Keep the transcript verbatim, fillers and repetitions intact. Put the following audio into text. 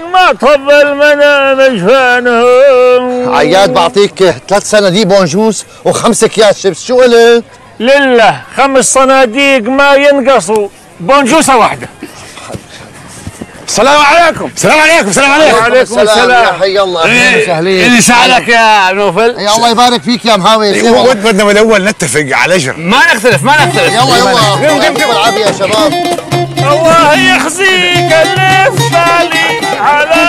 ما تفضل منا مجفانهم. عياد بعطيك ثلاث صناديق بونجوس وخمس اكياس شيبس، شو قلت؟ لله خمس صناديق ما ينقصوا، بونجوسه واحده. السلام عليكم. السلام عليكم. السلام عليكم. وعليكم السلام. يا حي الله، اهلا وسهلين. اللي سألك يا نوفل. يا الله يبارك فيك يا مهاوي. هو بدنا من الاول نتفق على اجر. ما نختلف ما نختلف. يلا يلا العب يا شباب. الله يخزيك اللي في بالي على